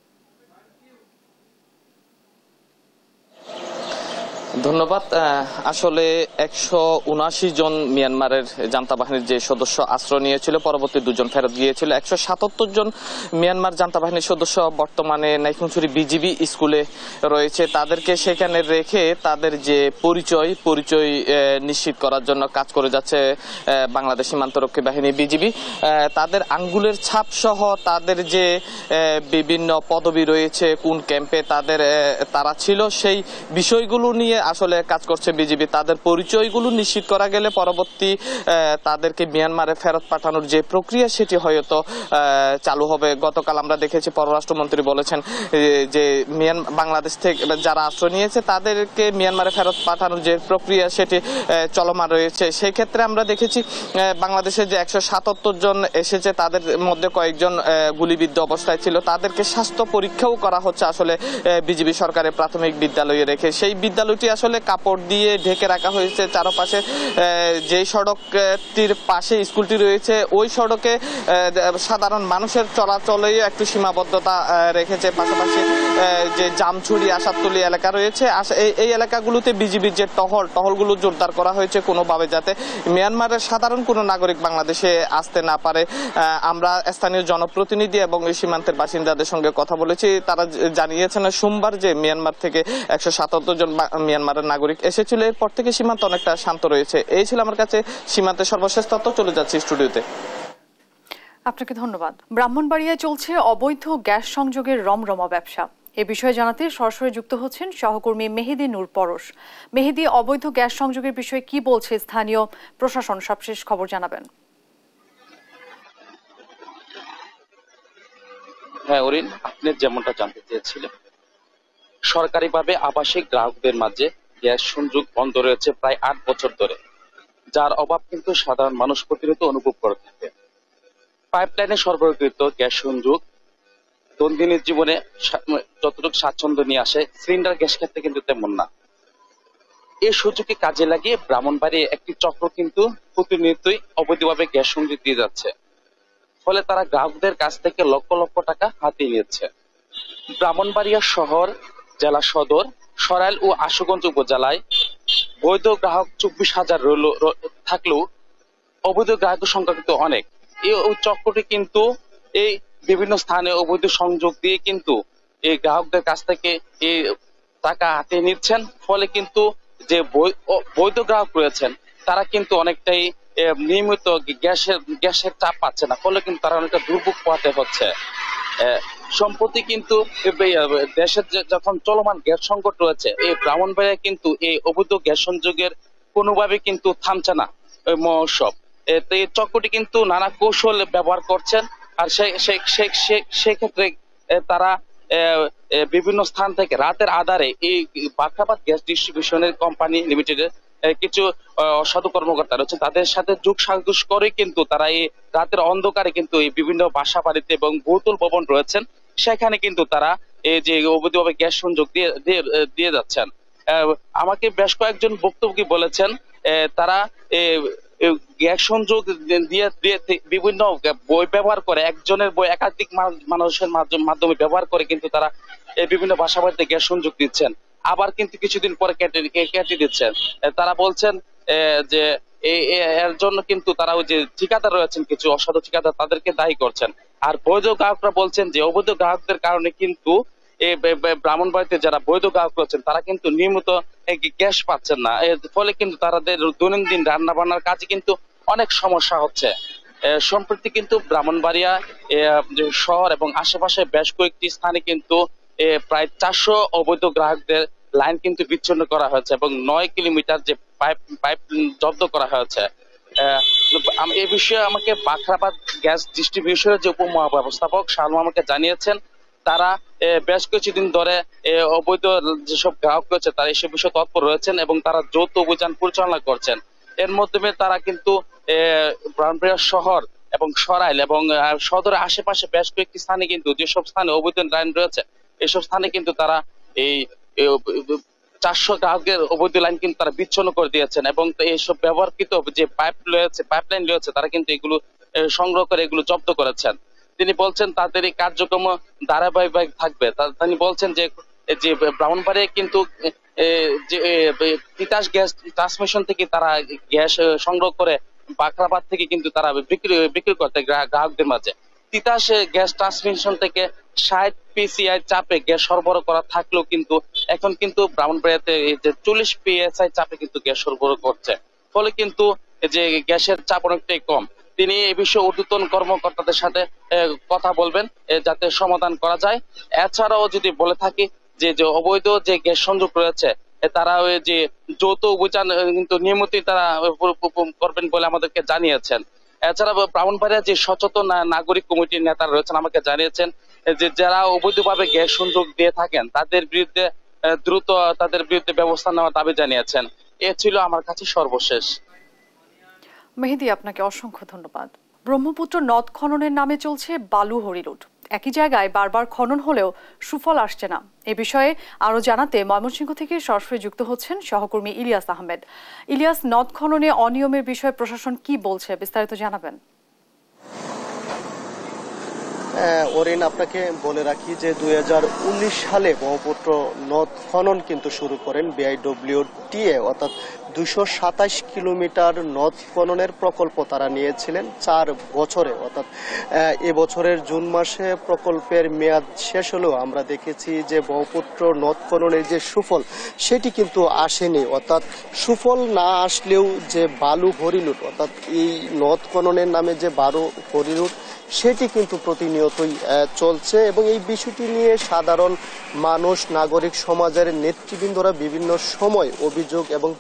ধন্যবাদ। আসলে একশো উনআশি জন মিয়ানমারের জান্তা বাহিনীর যে সদস্য আশ্রয় নিয়েছিল, পরবর্তী দুজন ফেরত গিয়েছিল। একশো সাতাত্তর জন মিয়ানমার জান্তা বাহিনীর সদস্য বর্তমানে নাইখুমছড়ি বিজিবি স্কুলে রয়েছে। তাদেরকে সেখানে রেখে তাদের যে পরিচয় পরিচয় নিশ্চিত করার জন্য কাজ করে যাচ্ছে বাংলাদেশ সীমান্তরক্ষী বাহিনী বিজিবি। তাদের আঙ্গুলের ছাপ সহ তাদের যে বিভিন্ন পদবি রয়েছে, কোন ক্যাম্পে তাদের তারা ছিল, সেই বিষয়গুলো নিয়ে আসলে কাজ করছে বিজিবি। তাদের পরিচয়গুলো নিশ্চিত করা গেলে পরবর্তী তাদেরকে মিয়ানমারে ফেরত পাঠানোর যে প্রক্রিয়া সেটি হয়তো চালু হবে। গতকাল আমরা দেখেছি পররাষ্ট্রমন্ত্রী বলেছেন যে মিয়ান বাংলাদেশ থেকে যারা আশ্রয় নিয়েছে তাদেরকে মিয়ানমারে ফেরত পাঠানোর যে প্রক্রিয়া সেটি চলমান রয়েছে। সেই ক্ষেত্রে আমরা দেখেছি বাংলাদেশের যে একশো সাতাত্তর জন এসেছে তাদের মধ্যে কয়েকজন গুলিবিদ্ধ অবস্থায় ছিল। তাদেরকে স্বাস্থ্য পরীক্ষাও করা হচ্ছে আসলে বিজিবি সরকারের প্রাথমিক বিদ্যালয়ে রেখে। সেই বিদ্যালয়টি আসলে কাপড় দিয়ে ঢেকে রাখা হয়েছে। চারপাশে যে সড়কটির পাশে স্কুলটি রয়েছে ওই সড়কে সাধারণ মানুষের চলাচলে একটু সীমাবদ্ধতা রেখেছে। পাশাপাশি যে জামছড়ি আশাতলি এলাকা রয়েছে এই এলাকাগুলোতে বিজিবির যে টহল টহলগুলো জোরদার করা হয়েছে কোনোভাবে যাতে মিয়ানমারের সাধারণ কোনো নাগরিক বাংলাদেশে আসতে না পারে। আমরা স্থানীয় জনপ্রতিনিধি এবং সীমান্তের বাসিন্দাদের সঙ্গে কথা বলেছি। তারা জানিয়েছেন সোমবার যে মিয়ানমার থেকে একশো সাতাত্তর জন মিয়ানমারের নাগরিক এসেছিল। এরপর থেকে সীমান্ত অনেকটা শান্ত রয়েছে। এই ছিল আমার কাছে সীমান্তের সর্বশেষ তথ্য। চলে যাচ্ছি স্টুডিওতে। আপনাকে ধন্যবাদ। ব্রাহ্মণবাড়িয়ায় চলছে অবৈধ গ্যাস সংযোগের রমরমা ব্যবসা। এ বিষয়ে জানাতে সরাসরি যুক্ত হচ্ছেন সহকর্মী মেহেদি নূর পরশ। মেহেদি, অবৈধ গ্যাস সংযোগের বিষয়ে কি বলছে স্থানীয় প্রশাসন? সবশেষ খবর জানাবেন। হ্যাঁ অরিন, আপনি যেমনটা জানতে চেয়েছিলেন, সরকারিভাবে আবাসিক গ্রাহকদের মাঝে গ্যাস সংযোগ বন্ধ রয়েছে প্রায় আট বছর ধরে, যার অভাব কিন্তু সাধারণ মানুষ প্রতিনিয়ত অনুভব করে থাকে। পাইপলাইনে সরবরাহকৃত গ্যাস সংযোগ দৈনন্দিন জীবনে যতটুকু স্বাচ্ছন্দ্য নিয়ে আসে, সিলিন্ডার গ্যাস ক্ষেত্রে কিন্তু তেমন না। এই সুযোগকে কাজে লাগিয়ে ব্রাহ্মণবাড়িয়া একটি চক্র কিন্তু প্রতিনিয়তই অবৈধভাবে গ্যাস সংযোগ দিয়ে যাচ্ছে, ফলে তারা গ্রাহকদের কাছ থেকে লক্ষ লক্ষ টাকা হাতিয়ে নিচ্ছে। ব্রাহ্মণবাড়িয়া শহর, জেলা সদর, সরাইল ও আশুগঞ্জ উপজেলায় বৈধ গ্রাহক চব্বিশ হাজার থাকলেও অবৈধ গ্রাহকের সংখ্যা কিন্তু অনেক। এই চক্রটি কিন্তু এই বিভিন্ন স্থানে অবৈধ সংযোগ দিয়ে কিন্তু এই গ্রাহকদের কাছ থেকে এই টাকা হাতিয়ে নিচ্ছেন, ফলে কিন্তু যে বৈধ গ্রাহক রয়েছেন তারা কিন্তু অনেকটাই নিয়মিত গ্যাসের গ্যাসের চাপ পাচ্ছে না, ফলে কিন্তু তারা অনেকটা দুর্ভোগ পোহাতে হচ্ছে। সম্প্রতি কিন্তু দেশের যখন চলমান গ্যাস সংকট রয়েছে, এই ব্রাহ্মণবাড়িয়া কিন্তু এই অবৈধ গ্যাস সংযোগের কোনোভাবে কিন্তু থামছে না মহোৎসব। এই চক্রটি কিন্তু নানা কৌশল ব্যবহার করছেন, আর সেক্ষেত্রে তারা বিভিন্ন স্থান থেকে রাতের আধারে এই বাখরাবাদ গ্যাস ডিস্ট্রিবিউশনের কোম্পানি লিমিটেডের কিছু অসাধু কর্মকর্তা রয়েছে, তাদের সাথে যোগ সাজস করে কিন্তু তারা এই রাতের অন্ধকারে কিন্তু এই বিভিন্ন বাসা বাড়িতে এবং বহুতল ভবন রয়েছেন, সেখানে কিন্তু তারা এই যে অবৈধভাবে গ্যাস সংযোগ দিয়ে দিয়ে যাচ্ছেন। আমাকে বেশ কয়েকজন ভুক্তভোগী বলেছেন তারা গ্যাস সংযোগ দিয়ে বিভিন্ন বই ব্যবহার করে, একজনের বই একাধিক মানুষের মাধ্যমে ব্যবহার করে কিন্তু তারা বিভিন্ন বাসা বাড়িতে গ্যাস সংযোগ দিচ্ছেন, আবার কিন্তু কিছুদিন পরে কেটে কেটে দিচ্ছেন। তারা বলছেন যে এর জন্য কিন্তু তারা ওই যে ঠিকাদার রয়েছেন, কিছু অসাধু ঠিকাদার, তাদেরকে দায়ী করছেন। আর বৈধ গ্রাহকরা বলছেন যে অবৈধ গ্রাহকদের কারণে কিন্তু এই ব্রাহ্মণবাড়িয়াতে যারা বৈধ গ্রাহক রয়েছেন তারা কিন্তু নিয়মিত গ্যাস পাচ্ছেন না, এর ফলে কিন্তু তাদের দৈনন্দিন রান্না বান্নার কাজে কিন্তু অনেক সমস্যা হচ্ছে। সম্প্রতি কিন্তু ব্রাহ্মণবাড়িয়া শহর এবং আশেপাশে বেশ কয়েকটি স্থানে কিন্তু প্রায় চারশো অবৈধ গ্রাহকদের লাইন কিন্তু বিচ্ছিন্ন করা হয়েছে এবং নয় কিলোমিটার যে পাইপ পাইপ জব্দ করা হয়েছে। এই বিষয়ে আমাকে বাখরাবাদ গ্যাস ডিস্ট্রিবিউশনের যে উপমহাব্যবস্থাপক শালম আমাকে জানিয়েছেন, তারা বেশ কিছুদিন ধরে অবৈধ যেসব গ্রাহক রয়েছে তারা এসব বিষয়ে তৎপর রয়েছেন এবং তারা যৌথ অভিযান পরিচালনা করছেন। এর মাধ্যমে তারা কিন্তু ব্রাহ্মণবাড়িয়া শহর এবং সরাইল এবং সদরের আশেপাশে বেশ কয়েকটি স্থানে কিন্তু যেসব স্থানে অবৈধ লাইন রয়েছে এসব স্থানে কিন্তু তারা এই চারশো গ্রাহকের অবৈধ লাইন কিন্তু তারা বিচ্ছিন্ন করে দিয়েছেন এবং এইসব ব্যবহারকৃত যে পাইপ রয়েছে পাইপলাইন রয়েছে তারা কিন্তু এগুলো সংগ্রহ করে এগুলো জব্দ করেছেন। তিনি বলছেন তাদের এই কার্যক্রম ধারাবাহিক থাকবে। তিনি বলছেন যে যে ব্রাহ্মণবাড়িয়া কিন্তু যে তিতাস গ্যাস ট্রান্সমিশন থেকে তারা গ্যাস সংগ্রহ করে বাখরাবাদ থেকে কিন্তু তারা বিক্রি বিক্রি করতে গ্রাহকদের মাঝে। তিতাস গ্যাস ট্রান্সমিশন থেকে ষাট পিসিআই চাপে গ্যাস সরবরাহ করা থাকলেও কিন্তু এখন কিন্তু ব্রাহ্মণবাড়িয়াতে যে চল্লিশ পিএসআই চাপে কিন্তু গ্যাস সরবরাহ করছে, ফলে কিন্তু যে গ্যাসের চাপ অনেকটাই কম। তিনি এই বিষয়ে ঊর্ধ্বতন কর্মকর্তাদের সাথে কথা বলবেন যাতে সমাধান করা যায়। এছাড়াও যদি বলে থাকি যে যে অবৈধ যে গ্যাস সংযোগ রয়েছে তারা ওই যে যৌথ অভিযান কিন্তু নিয়মিতই তারা করবেন বলে আমাদেরকে জানিয়েছেন। এছাড়া ব্রাহ্মণবাড়িয়া যে সচেতন নাগরিক কমিটির নেতারা রয়েছেন আমাকে জানিয়েছেন যে যারা অবৈধভাবে গ্যাস সংযোগ দিয়ে থাকেন তাদের বিরুদ্ধে দ্রুত তাদের বিরুদ্ধে ব্যবস্থা নেওয়ার দাবি জানিয়েছেন। এ ছিল আমার কাছে সর্বশেষ। মেহেদী, আপনাকে অসংখ্য ধন্যবাদ। ব্রহ্মপুত্র নদ খননের নামে চলছে বালু হরিলুট। একই জায়গায় বারবার খনন হলেও সুফল আসছে না। এ বিষয়ে আরও জানাতে ময়মনসিংহ থেকে সরাসরি যুক্ত হচ্ছেন সহকর্মী ইলিয়াস আহমেদ। ইলিয়াস, নদ খননে অনিয়মের বিষয়ে প্রশাসন কি বলছে, বিস্তারিত জানাবেন। ওরিন, আপনাকে বলে রাখি যে দুই হাজার উনিশ সালে ব্রহ্মপুত্র নদ খনন কিন্তু শুরু করেন বিআইডব্লিউটিএ, অর্থাৎ দুইশো সাতাশ কিলোমিটার নদ খননের প্রকল্প তারা নিয়েছিলেন চার বছরে, অর্থাৎ এবছরের জুন মাসে প্রকল্পের মেয়াদ শেষ হলেও আমরা দেখেছি যে ব্রহ্মপুত্র নদ খননের যে সুফল সেটি কিন্তু আসেনি। অর্থাৎ সুফল না আসলেও যে বালু হরিলুট, অর্থাৎ এই নদ খননের নামে যে বালু হরিলুট সেটি কিন্তু প্রতিনিয়তই চলছে এবং এই বিষয়টি নিয়ে সাধারণ মানুষ, নাগরিক সমাজের নেতৃবৃন্দরা বিভিন্ন সময় অভিযোগ এবং প্রতিবাদ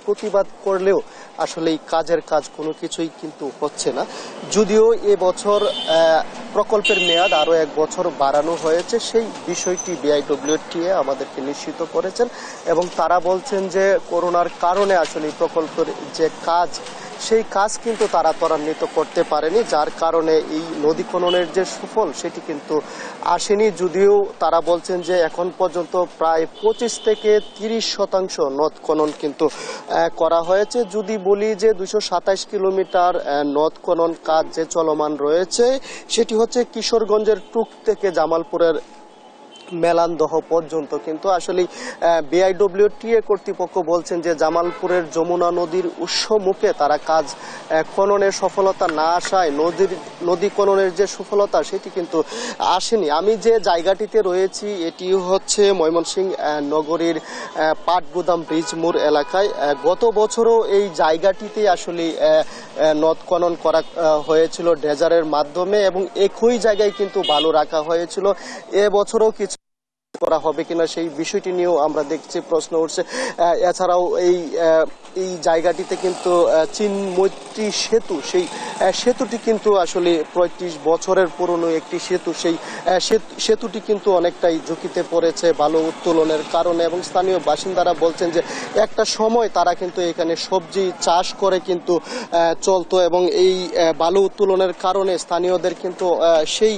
প্রতিবাদ করলেও আসলে এই কাজের কাজ কোনো কিছুই কিন্তু হচ্ছে না। যদিও এবছর প্রকল্পের মেয়াদ আরও এক বছর বাড়ানো হয়েছে, সেই বিষয়টি বিআইডব্লিউটিএ আমাদেরকে নিশ্চিত করেছেন এবং তারা বলছেন যে করোনার কারণে আসলে এই প্রকল্পের যে কাজ সেই কাজ কিন্তু তারা ত্বরান্বিত করতে পারেনি, যার কারণে এই নদী খননের যে সুফল সেটি কিন্তু আসেনি। যদিও তারা বলছেন যে এখন পর্যন্ত প্রায় পঁচিশ থেকে তিরিশ শতাংশ নদ খনন কিন্তু করা হয়েছে। যদি বলি যে দুইশো সাতাইশ কিলোমিটার নদ খনন কাজ যে চলমান রয়েছে সেটি হচ্ছে কিশোরগঞ্জের টুক থেকে জামালপুরের মেলান্দহ পর্যন্ত, কিন্তু আসলে বিআইডব্লিউটিএ কর্তৃপক্ষ বলছেন যে জামালপুরের যমুনা নদীর উৎসমুখে তারা কাজ খননের সফলতা না আসায় নদীর নদী খননের যে সফলতা সেটি কিন্তু আসেনি। আমি যে জায়গাটিতে রয়েছি এটি হচ্ছে ময়মনসিংহ নগরীর পাটগুদাম ব্রিজ মোড় এলাকায়। গত বছরও এই জায়গাটিতে আসলে নদ খনন করা হয়েছিল ড্রেজারের মাধ্যমে এবং একই জায়গায় কিন্তু বালু রাখা হয়েছিল। এবছরও কিছু করা হবে কিনা সেই বিষয়টি নিয়েও আমরা দেখছি প্রশ্ন উঠছে। এছাড়াও এই এই জায়গাটিতে কিন্তু চীন মৈত্রী সেতু, সেই সেতুটি কিন্তু আসলে পঁয়ত্রিশ বছরের পুরনো একটি সেতু, সেই সেতুটি কিন্তু অনেকটাই ঝুঁকিতে পড়েছে বালু উত্তোলনের কারণে এবং স্থানীয় বাসিন্দারা বলছেন যে একটা সময় তারা কিন্তু এখানে সবজি চাষ করে কিন্তু চলতো এবং এই বালু উত্তোলনের কারণে স্থানীয়দের কিন্তু সেই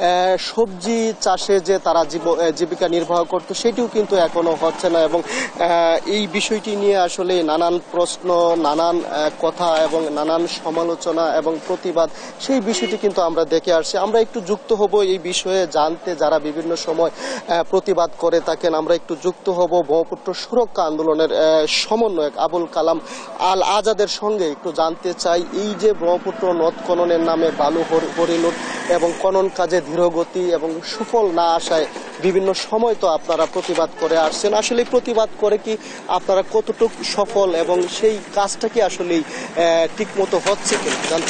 সবজি চাষে যে তারা জীবিকা নির্বাহ করতো সেটিও কিন্তু এখনো হচ্ছে না এবং এই বিষয়টি নিয়ে আসলে নানান প্রশ্ন, নানান কথা এবং নানান সমালোচনা এবং প্রতিবাদ, সেই বিষয়টি কিন্তু আমরা দেখে আসছি। আমরা একটু যুক্ত হব এই বিষয়ে জানতে, যারা বিভিন্ন সময় প্রতিবাদ করে থাকেন। আমরা একটু যুক্ত হব ব্রহ্মপুত্র সুরক্ষা আন্দোলনের সমন্বয়ক আবুল কালাম আল আজাদের সঙ্গে, একটু জানতে চাই এই যে ব্রহ্মপুত্র নদ খননের নামে বালু হরিলুট এবং খনন কাজে ধীরগতি এবং সুফল না আসায় বিভিন্ন সময় তো আপনারা প্রতিবাদ করে আসছেন, আসলে প্রতিবাদ করে কি আপনারা কতটুকু সফল এবং সেই কাজটা কি আসলে ঠিক মতো হচ্ছে কিনা জানতে।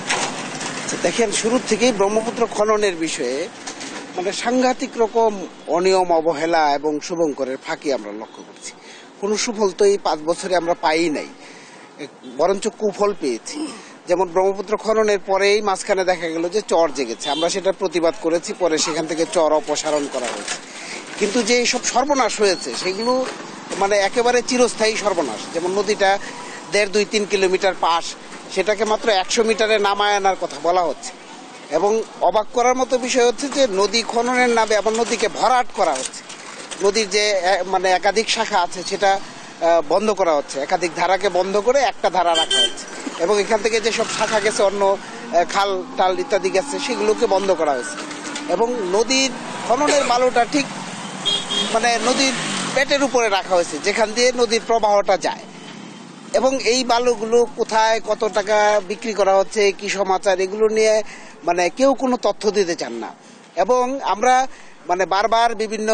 দেখেন, শুরু থেকেই ব্রহ্মপুত্র খননের বিষয়ে মানে সাংঘাতিক রকম অনিয়ম, অবহেলা এবং শুভঙ্করের ফাঁকি আমরা লক্ষ্য করছি। কোনো সুফল তো এই পাঁচ বছরে আমরা পাই নাই, বরঞ্চ কুফল পেয়েছি। যেমন ব্রহ্মপুত্র খননের পরেই মাঝখানে দেখা গেল যে চর জেগেছে, আমরা সেটা প্রতিবাদ করেছি, পরে সেখান থেকে চর অপসারণ করা হয়েছে। কিন্তু যে সব সর্বনাশ হয়েছে সেগুলো মানে একেবারে চিরস্থায়ী সর্বনাশ। যেমন নদীটা দেড় দুই তিন কিলোমিটার পাশ, সেটাকে মাত্র একশো মিটারে নামায় আনার কথা বলা হচ্ছে। এবং অবাক করার মতো বিষয় হচ্ছে যে নদী খননের নামে আবার নদীকে ভরাট করা হচ্ছে। নদীর যে মানে একাধিক শাখা আছে সেটা বন্ধ করা হচ্ছে, একাধিক ধারাকে বন্ধ করে একটা ধারা রাখা হচ্ছে এবং এখান থেকে যেসব শাখা গেছে, অন্য খাল টাল ইত্যাদি গেছে, সেগুলোকে বন্ধ করা হয়েছে। এবং নদীর খননের বালুটা ঠিক মানে নদীর পেটের উপরে রাখা হয়েছে, যেখান দিয়ে নদীর প্রবাহটা যায়। এবং এই বালুগুলো কোথায় কত টাকা বিক্রি করা হচ্ছে, কি সমাচার, এগুলো নিয়ে মানে কেউ কোনো তথ্য দিতে চান না। এবং আমরা মানে বারবার বিভিন্ন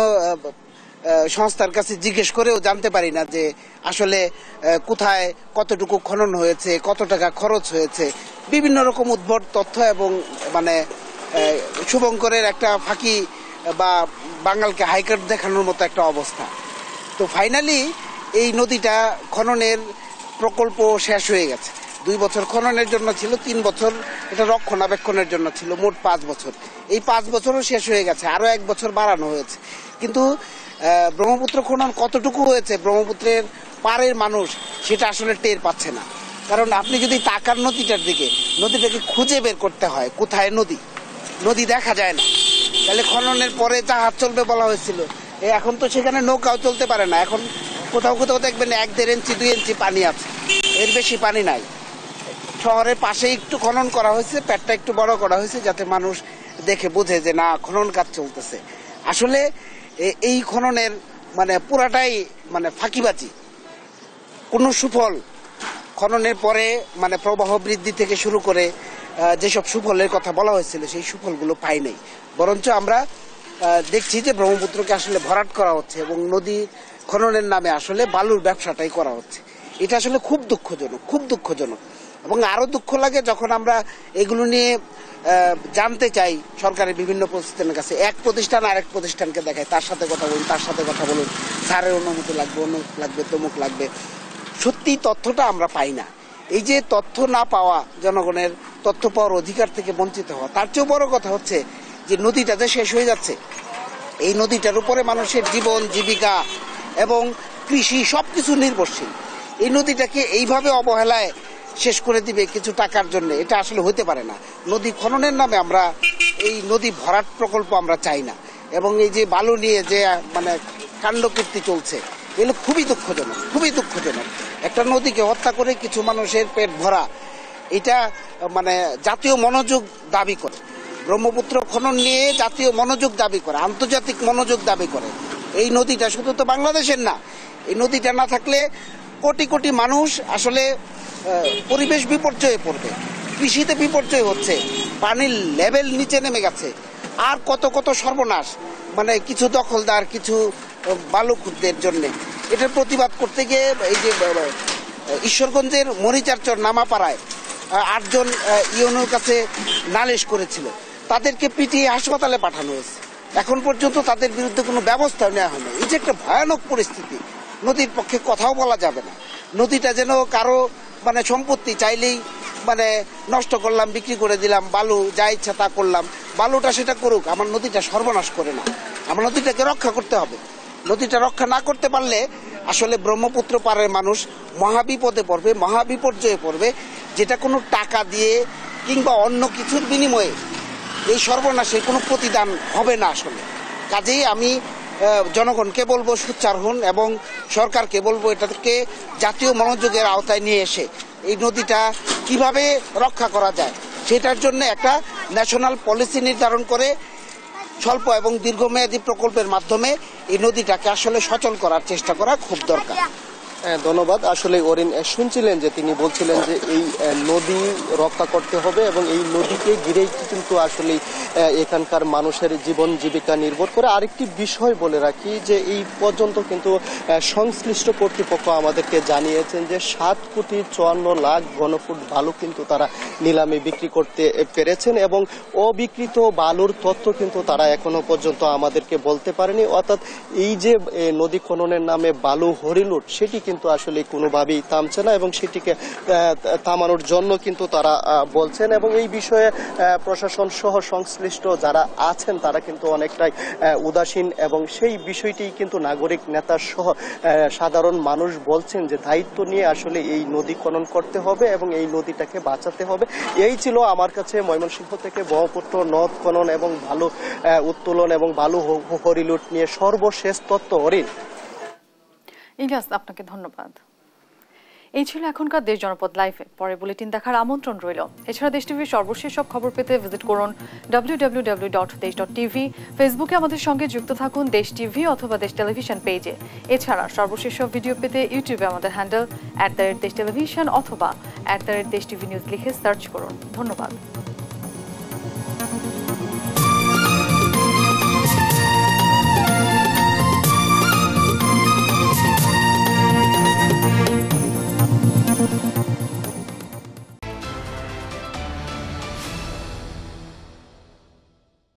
সংস্থার কাছে জিজ্ঞেস করেও জানতে পারি না যে আসলে কোথায় কতটুকু খনন হয়েছে, কত টাকা খরচ হয়েছে, বিভিন্ন রকম উদ্ভট তথ্য এবং মানে শুভঙ্করের একটা ফাঁকি বা বাঙালকে হাইকোর্ট দেখানোর মতো একটা অবস্থা। তো ফাইনালি এই নদীটা খননের প্রকল্প শেষ হয়ে গেছে। দুই বছর খননের জন্য ছিল, তিন বছর এটা রক্ষণাবেক্ষণের জন্য ছিল, মোট পাঁচ বছর। এই পাঁচ বছরও শেষ হয়ে গেছে, আরো এক বছর বাড়ানো হয়েছে। কিন্তু ব্রহ্মপুত্র খনন কতটুকু হয়েছে ব্রহ্মপুত্রের পাড়ের মানুষ সেটা আসলে টের পাচ্ছে না। কারণ আপনি যদি তাকান নদীটার দিকে, নদীটাকে খুঁজে বের করতে হয় কোথায় নদী, নদী দেখা যায় না। তাহলে খননের পরে জাহাজ চলবে বলা হয়েছিল, এখন তো সেখানে নৌকাও চলতে পারে না। এখন কোথাও কোথাও দেখবেন এক দেড় ইঞ্চি দুই ইঞ্চি পানি আছে, এর বেশি পানি নাই। শহরের পাশে একটু খনন করা হয়েছে, পেটটা একটু বড় করা হয়েছে যাতে মানুষ দেখে বোঝে যে না খনন কাজ চলতেছে। আসলে এই খননের মানে পুরাটাই মানে ফাঁকিবাজি, কোনো সুফল খননের পরে মানে প্রবাহ বৃদ্ধি থেকে শুরু করে যেসব সুফলের কথা বলা হয়েছিল সেই সুফলগুলো পাই নাই। বরঞ্চ আমরা দেখছি যে ব্রহ্মপুত্রকে আসলে ভরাট করা হচ্ছে এবং নদী খননের নামে আসলে বালুর ব্যবসাটাই করা হচ্ছে। এটা আসলে খুব দুঃখজনক, খুব দুঃখজনক। এবং আরো দুঃখ লাগে যখন আমরা এগুলো নিয়ে জানতে চাই সরকারের বিভিন্ন প্রতিষ্ঠানের কাছে, এক প্রতিষ্ঠান আরেক প্রতিষ্ঠানকে দেখায়, তার সাথে কথা বলুন, তার সাথে কথা বলুন, স্যারের অনুমতি লাগবে, অনুমতি লাগবে, তমুক লাগবে। সত্যি তথ্যটা আমরা পাই না। এই যে তথ্য না পাওয়া, জনগণের তথ্য পাওয়ার অধিকার থেকে বঞ্চিত হওয়া, তার চেয়েও বড় কথা হচ্ছে যে নদীটাতে শেষ হয়ে যাচ্ছে। এই নদীটার উপরে মানুষের জীবন জীবিকা এবং কৃষি সবকিছু নির্ভরশীল। এই নদীটাকে এইভাবে অবহেলায় শেষ করে দিবে কিছু টাকার জন্য, এটা আসলে হতে পারে না। নদী খননের নামে আমরা এই নদী ভরাট প্রকল্প আমরা চাই না। এবং এই যে বালু নিয়ে যে মানে কাণ্ডকীর্তি চলছে, এগুলো খুবই দুঃখজনক, খুবই দুঃখজনক। একটা নদীকে হত্যা করে কিছু মানুষের পেট ভরা, এটা মানে জাতীয় মনোযোগ দাবি করে। ব্রহ্মপুত্র খনন নিয়ে জাতীয় মনোযোগ দাবি করে, আন্তর্জাতিক মনোযোগ দাবি করে। এই নদীটা শুধু তো বাংলাদেশের না, এই নদীটা না থাকলে কোটি কোটি মানুষ আসলে পরিবেশ বিপর্যয়ে পড়বে, কৃষিতে বিপর্যয় হচ্ছে, পানির লেভেল নিচে নেমে গেছে, আর কত কত সর্বনাশ, মানে কিছু দখলদার, কিছু বালুখুরদের জন্য। এটার প্রতিবাদ করতে গিয়ে এই যে ঈশ্বরগঞ্জের মরিচারচর নামাপাড়ায় আটজন ইউনোর কাছে নালিশ করেছিল, তাদেরকে পিটিয়ে হাসপাতালে পাঠানো হয়েছে। এখন পর্যন্ত তাদের বিরুদ্ধে কোনো ব্যবস্থা নেওয়া হয়নি। এই যে একটা ভয়ানক পরিস্থিতি, নদীর পক্ষে কথাও বলা যাবে না। নদীটা যেন কারো মানে সম্পত্তি, চাইলেই মানে নষ্ট করলাম, বিক্রি করে দিলাম, বালু যা ইচ্ছা তা করলাম, বালুটা সেটা করুক, আমার নদীটা সর্বনাশ করে না। আমার নদীটাকে রক্ষা করতে হবে। নদীটা রক্ষা না করতে পারলে আসলে ব্রহ্মপুত্র পাড়ের মানুষ মহাবিপদে পড়বে, মহাবিপর্যয়ে পড়বে, যেটা কোনো টাকা দিয়ে কিংবা অন্য কিছুর বিনিময়ে এই সর্বনাশের কোনো প্রতিদান হবে না আসলে। কাজেই আমি জনগণকে বলবো সোচ্চার হন এবং সরকারকে বলবো এটাকে জাতীয় মনোযোগের আওতায় নিয়ে এসে এই নদীটা কিভাবে রক্ষা করা যায় সেটার জন্য একটা ন্যাশনাল পলিসি নির্ধারণ করে স্বল্প এবং দীর্ঘমেয়াদী প্রকল্পের মাধ্যমে এই নদীটাকে আসলে সচল করার চেষ্টা করা খুব দরকার। ধন্যবাদ। আসলে অরিন শুনছিলেন যে তিনি বলছিলেন যে এই নদী রক্ষা করতে হবে এবং এই নদীকে ঘিরেই কিন্তু আসলে এখানকার মানুষের জীবন জীবিকা নির্ভর করে। আরেকটি বিষয় বলে রাখি যে এই পর্যন্ত কিন্তু সংশ্লিষ্ট কর্তৃপক্ষ আমাদেরকে জানিয়েছেন যে সাত কোটি চুয়ান্ন লাখ ঘনফুট বালু কিন্তু তারা নিলামে বিক্রি করতে পেরেছেন এবং অবিকৃত বালুর তথ্য কিন্তু তারা এখনো পর্যন্ত আমাদেরকে বলতে পারেনি। অর্থাৎ এই যে নদী খননের নামে বালু হরিলুট, সেটি কিন্তু আসলে কোনোভাবেই থামছে না এবং সেটিকে থামানোর জন্য কিন্তু তারা বলছেন এবং এই বিষয়ে প্রশাসন সহ সংশ্লিষ্ট যারা আছেন তারা কিন্তু অনেকটাই উদাসীন এবং সেই বিষয়টি কিন্তু নাগরিক নেতা সহ সাধারণ মানুষ বলছেন যে দায়িত্ব নিয়ে আসলে এই নদী খনন করতে হবে এবং এই নদীটাকে বাঁচাতে হবে। এই ছিল আমার কাছে ময়মনসিংহ থেকে ব্রহ্মপুত্র নদ খনন এবং বালু উত্তোলন এবং বালু হরিলুট নিয়ে সর্বশেষ তথ্য। হরিণ, ইলিয়াস, আপনাকে ধন্যবাদ। এই ছিল এখনকার দেশ জনপদ লাইভে। পরে বুলেটিন দেখার আমন্ত্রণ রইল। এছাড়া দেশ টিভির সর্বশেষ সব খবর পেতে ভিজিট করুন W W W dot Desh dot TV. ফেসবুকে আমাদের সঙ্গে যুক্ত থাকুন দেশ টিভি অথবা দেশ টেলিভিশন পেজে। এছাড়া সর্বশেষ সব ভিডিও পেতে ইউটিউবে আমাদের handle at the rate Desh television অথবা at the rate Desh TV news লিখে সার্চ করুন। ধন্যবাদ।